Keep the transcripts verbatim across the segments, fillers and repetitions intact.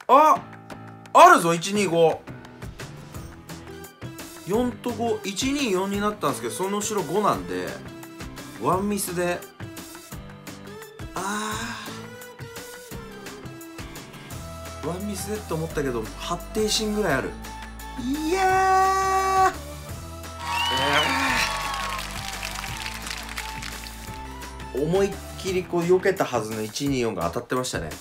ああるぞいちにご。よんとご、いちによんになったんですけど、その後ろごなんでワンミスで、あーワンミスでって思ったけどはってん進ぐらいある。いやー、えー、思いっきりこう避けたはずのいちによんが当たってましたね。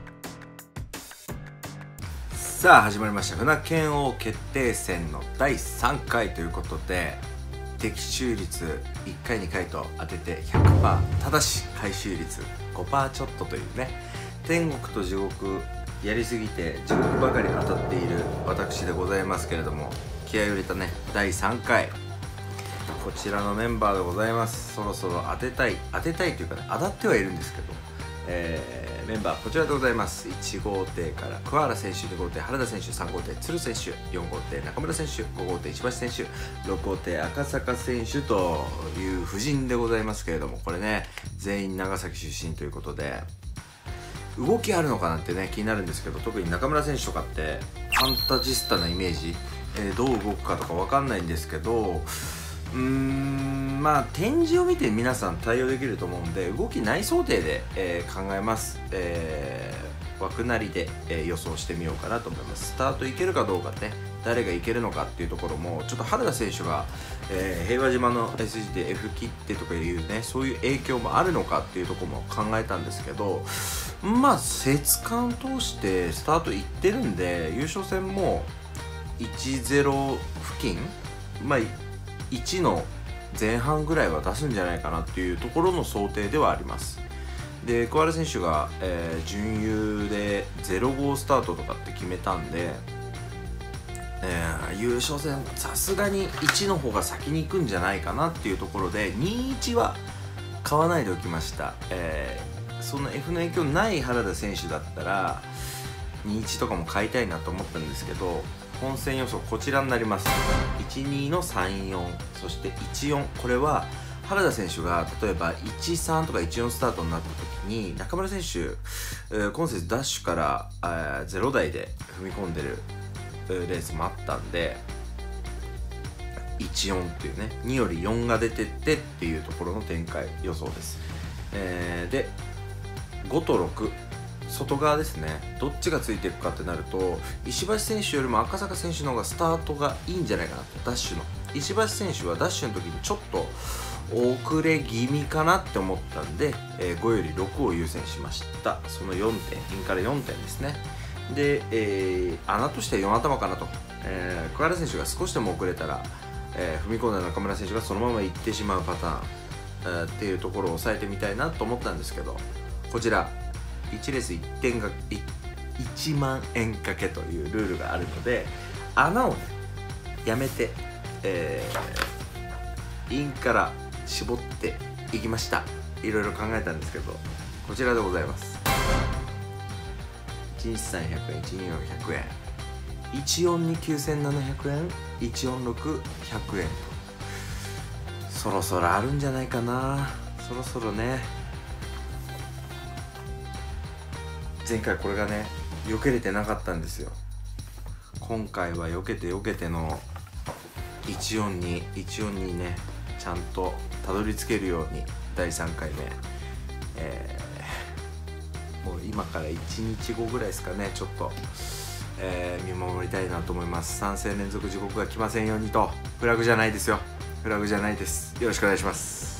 さあ始まりました船剣王決定戦のだいさんかいということで、的中率いっかいにかいと当てて ひゃくパーセント、 ただし回収率 ごパーセント ちょっとというね、天国と地獄やりすぎて地獄ばかり当たっている私でございますけれども、気合いを入れたねだいさんかい、こちらのメンバーでございます。そろそろ当てたい当てたいというかね、当たってはいるんですけど、えー、メンバーこちらでございます。いち号艇から桑原選手、に号艇原田選手、さん号艇鶴選手、よん号艇中村選手、ご号艇石橋選手、ろく号艇赤坂選手という布陣でございますけれども、これね全員長崎出身ということで動きあるのかなってね気になるんですけど、特に中村選手とかってファンタジスタなイメージ、えー、どう動くかとか分かんないんですけど、うーんまあ展示を見て皆さん対応できると思うんで、動きない想定で、えー、考えます。えー、枠なりで、えー、予想してみようかなと思います。スタートいけるかどうかね、誰がいけるのかっていうところもちょっと原田選手が、えー、平和島の エスジー で F 切ってとかいうね、そういう影響もあるのかっていうところも考えたんですけど、まあ節間通してスタートいってるんで、優勝戦もいちゼロ付近、まあいちの前半ぐらいは出すんじゃないかなっていうところの想定ではあります。で桑原選手が、えー、準優でゼロ号スタートとかって決めたんで、えー、優勝戦さすがにいちの方が先に行くんじゃないかなっていうところでにいちは買わないでおきました。えー、その F の影響ない原田選手だったらにいちとかも買いたいなと思ったんですけど、本戦予想こちらになります。いちにのさんよん、そしていちよん、これは原田選手が例えばいちさんとかいちよんスタートになった時に中村選手、えー、今節ダッシュから、えー、ゼロ台で踏み込んでる、えー、レースもあったんで、いちよんっていうね、によりよんが出てってっていうところの展開予想です。えー、でごとろく、外側ですね、どっちがついていくかってなると、石橋選手よりも赤坂選手の方がスタートがいいんじゃないかなと。ダッシュの石橋選手はダッシュの時にちょっと遅れ気味かなって思ったんで、えー、ごよりろくを優先しました。そのよんてん、インからよんてんですね。で、えー、穴としてはよん頭かなと。えー、桑原選手が少しでも遅れたら、えー、踏み込んだ中村選手がそのまま行ってしまうパターン、えー、っていうところを抑えてみたいなと思ったんですけど、こちらいちレースいってんがいちまんえんかけというルールがあるので、穴をねやめて、えー、インから絞っていきました。いろいろ考えたんですけど、こちらでございます。いちにちさんひゃくえん、いちによんひゃくえん、いちよんにきゅうせんななひゃくえん、いちよんろくひゃくえんと、そろそろあるんじゃないかな。そろそろね、前回これがね避けれてなかったんですよ。今回は避けて避けてのいちよんにいちよんにね、ちゃんとたどり着けるようにだいさんかいめ、えー、もう今からいちにちごぐらいですかね、ちょっと、えー、見守りたいなと思います。さん戦連続地獄が来ませんようにと。フラグじゃないですよ、フラグじゃないです。よろしくお願いします。